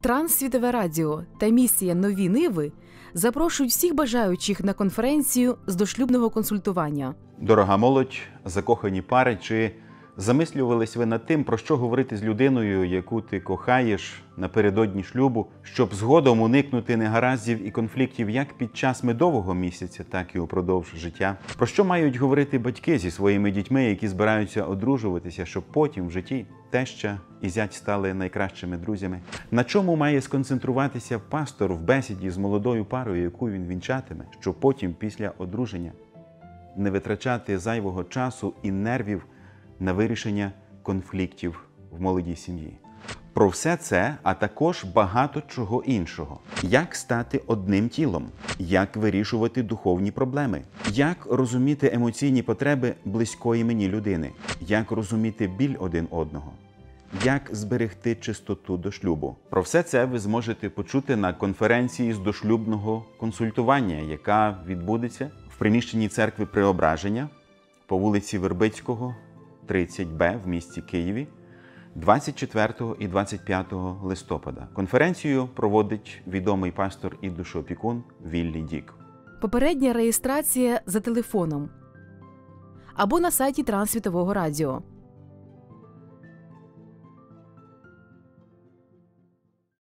Транссвітове радіо та місія «Нові Ниви» запрошують всіх бажаючих на конференцію з дошлюбного консультування. Дорога молодь, закохані пари, чи замислювались ви над тим, про що говорити з людиною, яку ти кохаєш напередодні шлюбу, щоб згодом уникнути негараздів і конфліктів як під час медового місяця, так і упродовж життя? Про що мають говорити батьки зі своїми дітьми, які збираються одружуватися, щоб потім в житті теща і зять стали найкращими друзями? На чому має сконцентруватися пастор в бесіді з молодою парою, яку він вінчатиме, щоб потім після одруження не витрачати зайвого часу і нервів на вирішення конфліктів в молодій сім'ї? Про все це, а також багато чого іншого. Як стати одним тілом? Як вирішувати духовні проблеми? Як розуміти емоційні потреби близької мені людини? Як розуміти біль один одного? Як зберегти чистоту до шлюбу? Про все це ви зможете почути на конференції з дошлюбного консультування, яка відбудеться в приміщенні церкви Преображення по вулиці Вербицького, 30Б в місті Києві 24 і 25 листопада. Конференцію проводить відомий пастор і душоопікун Віллі Дік. Попередня реєстрація за телефоном або на сайті Транссвітового радіо.